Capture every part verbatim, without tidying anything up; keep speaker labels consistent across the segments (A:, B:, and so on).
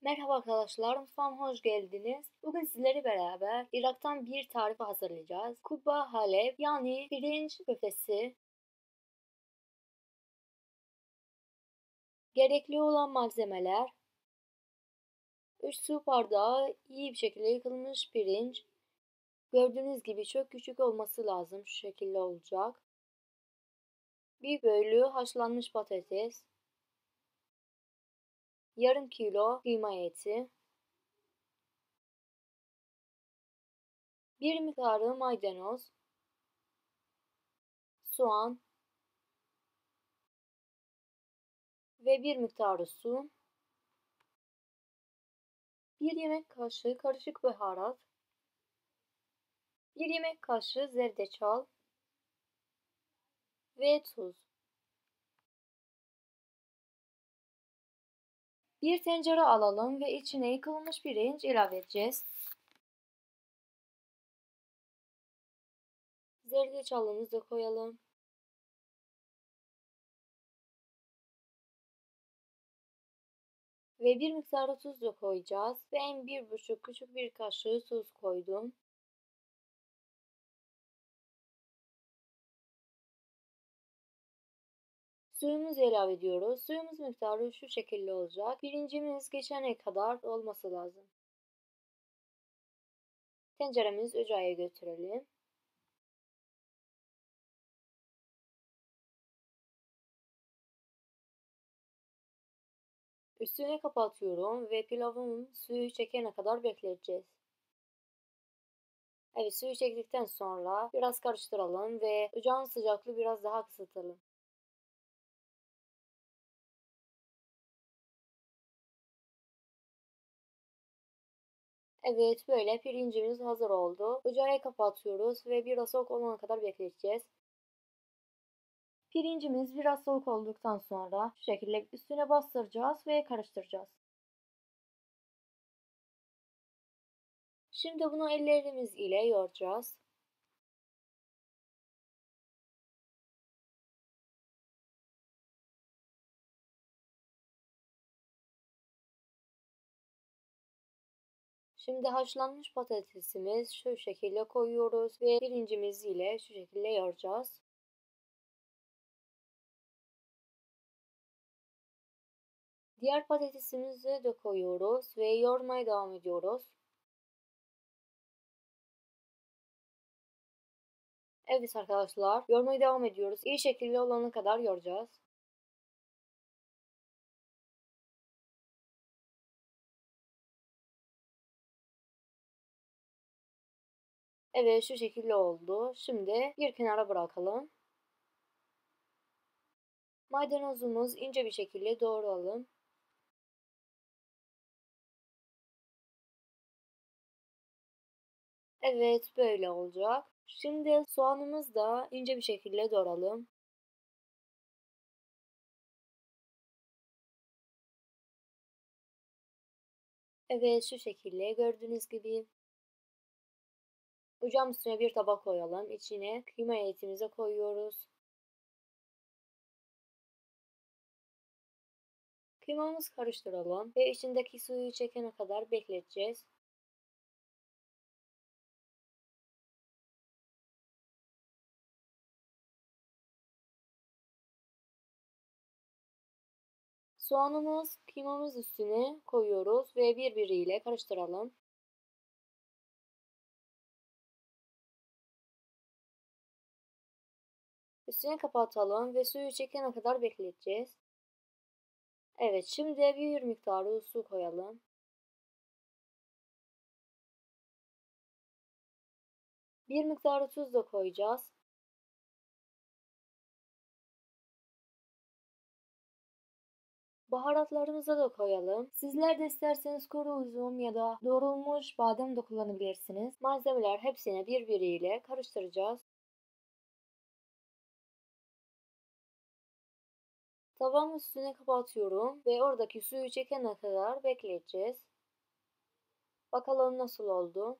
A: Merhaba arkadaşlar, mutfağıma hoş geldiniz. Bugün sizlerle beraber Irak'tan bir tarifi hazırlayacağız. Kubba Halep yani pirinç köftesi. Gerekli olan malzemeler: üç su bardağı iyi bir şekilde yıkılmış pirinç. Gördüğünüz gibi çok küçük olması lazım, şu şekilde olacak. bir bölü haşlanmış patates. Yarım kilo kıyma eti. Bir miktarı maydanoz. Soğan. Ve bir miktarı su. bir yemek kaşığı karışık baharat. bir yemek kaşığı zerdeçal ve tuz. Bir tencere alalım ve içine yıkılmış pirinç ilave edeceğiz. Zerdeçalımızı da koyalım. Ve bir miktar tuz da koyacağız. Ben bir buçuk küçük bir kaşığı tuz koydum. Suyumuzu ilave ediyoruz. Suyumuz miktarı şu şekilde olacak. Pirincimiz geçene kadar olması lazım. Tenceremizi ocağa götürelim. Üstüne kapatıyorum ve pilavın suyu çekene kadar bekleyeceğiz. Evet, suyu çektikten sonra biraz karıştıralım ve ocağın sıcaklığı biraz daha kısıtalım. Evet, böyle pirincimiz hazır oldu. Ocağı kapatıyoruz ve biraz soğuk olana kadar bekleyeceğiz. Pirincimiz biraz soğuk olduktan sonra şu şekilde üstüne bastıracağız ve karıştıracağız. Şimdi bunu ellerimiz ile yoğuracağız. Şimdi haşlanmış patatesimiz şu şekilde koyuyoruz ve pirincimiz ile şu şekilde yoğuracağız. Diğer patatesimizi de koyuyoruz ve yoğurmaya devam ediyoruz. Evet arkadaşlar, yoğurmaya devam ediyoruz. İyi şekilde olana kadar yoğuracağız. Evet, şu şekilde oldu. Şimdi bir kenara bırakalım. Maydanozumuz ince bir şekilde doğrayalım. Evet, böyle olacak. Şimdi soğanımızı da ince bir şekilde doğrayalım. Evet, şu şekilde gördüğünüz gibi. Ocağın üstüne bir tabak koyalım. İçine kıyma etimizi koyuyoruz. Kıymamızı karıştıralım ve içindeki suyu çekene kadar bekleteceğiz. Soğanımız kıymamız üstüne koyuyoruz ve birbiriyle karıştıralım. Üstüne kapatalım ve suyu çekene kadar bekleteceğiz. Evet, şimdi bir miktarı su koyalım. Bir miktarı tuz da koyacağız. Baharatlarımızı da koyalım. Sizler de isterseniz kuru üzüm ya da doğrulmuş badem de kullanabilirsiniz. Malzemeler hepsini birbiriyle karıştıracağız. Tavanın üstüne kapatıyorum ve oradaki suyu çekene kadar bekleyeceğiz. Bakalım nasıl oldu.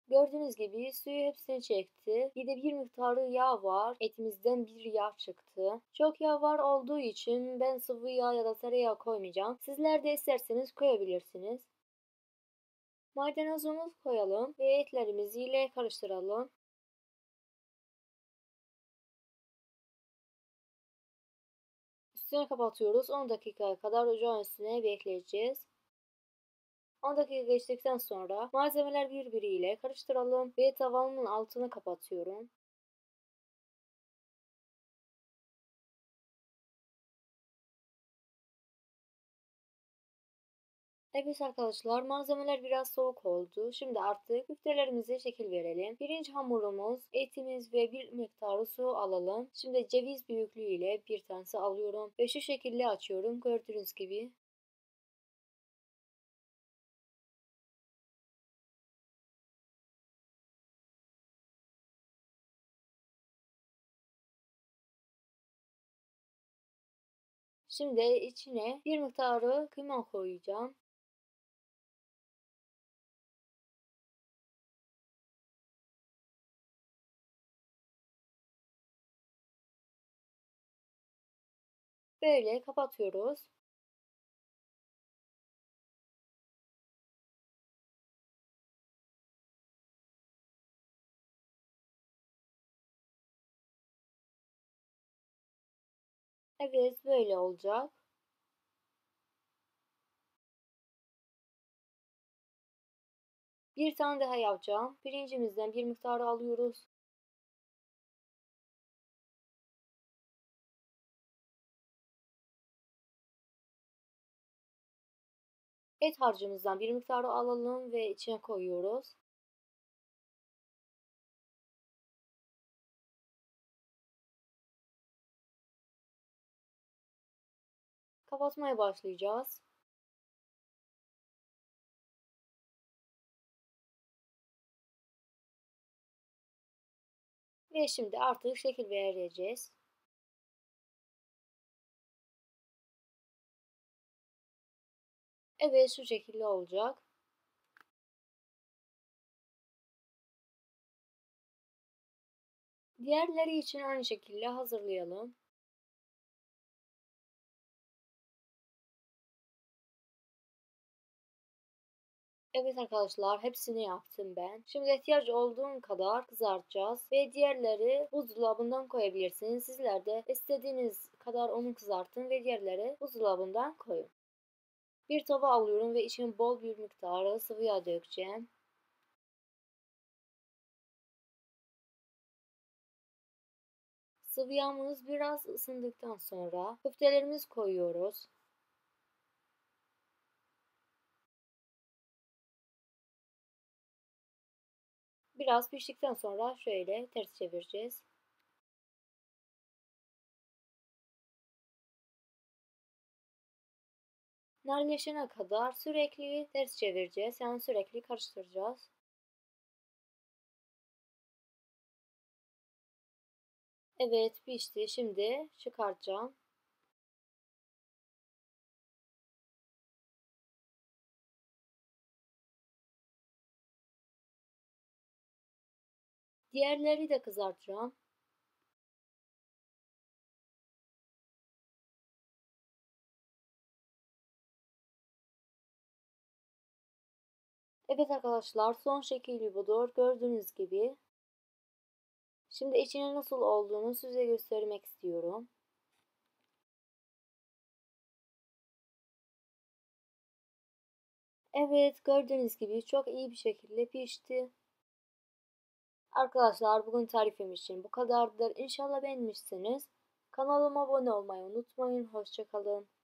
A: Gördüğünüz gibi suyu hepsini çekti. Bir de bir miktarı yağ var. Etimizden bir yağ çıktı. Çok yağ var olduğu için ben sıvı yağ ya da tereyağı koymayacağım. Sizler de isterseniz koyabilirsiniz. Maydanozumuzu koyalım ve etlerimizi ile karıştıralım. Üstüne kapatıyoruz. on dakikaya kadar ocağın üstüne bekleyeceğiz. on dakika geçtikten sonra malzemeler birbiriyle karıştıralım ve tavanın altını kapatıyorum. Evet arkadaşlar, malzemeler biraz soğuk oldu. Şimdi artık köftelerimize şekil verelim. Pirinç hamurumuz, etimiz ve bir miktarı su alalım. Şimdi ceviz büyüklüğüyle bir tanesi alıyorum ve şu şekilde açıyorum. Gördüğünüz gibi. Şimdi içine bir miktarı kıyma koyacağım. Böyle kapatıyoruz. Evet, böyle olacak. Bir tane daha yapacağım. Pirincimizden bir miktarı alıyoruz. Et harcımızdan bir miktarı alalım ve içine koyuyoruz. Kapatmaya başlayacağız. Ve şimdi artık şekil vereceğiz. Evet, şu şekilde olacak. Diğerleri için aynı şekilde hazırlayalım. Evet arkadaşlar, hepsini yaptım ben. Şimdi ihtiyaç olduğum kadar kızartacağız ve diğerleri buzdolabından koyabilirsiniz. Sizler de istediğiniz kadar onu kızartın ve diğerleri buzdolabından koyun. Bir tava alıyorum ve içine bol bir miktarı sıvı yağ dökeceğim. Sıvı yağımız biraz ısındıktan sonra köftelerimizi koyuyoruz. Biraz piştikten sonra şöyle ters çevireceğiz. Narleşene kadar sürekli ters çevireceğiz. Yani sürekli karıştıracağız. Evet, pişti. Şimdi çıkartacağım. Diğerleri de kızartacağım. Evet arkadaşlar, son şekli budur. Gördüğünüz gibi. Şimdi içine nasıl olduğunu size göstermek istiyorum. Evet, gördüğünüz gibi çok iyi bir şekilde pişti. Arkadaşlar, bugün tarifim için bu kadardır. İnşallah beğenmişsiniz. Kanalıma abone olmayı unutmayın. Hoşça kalın.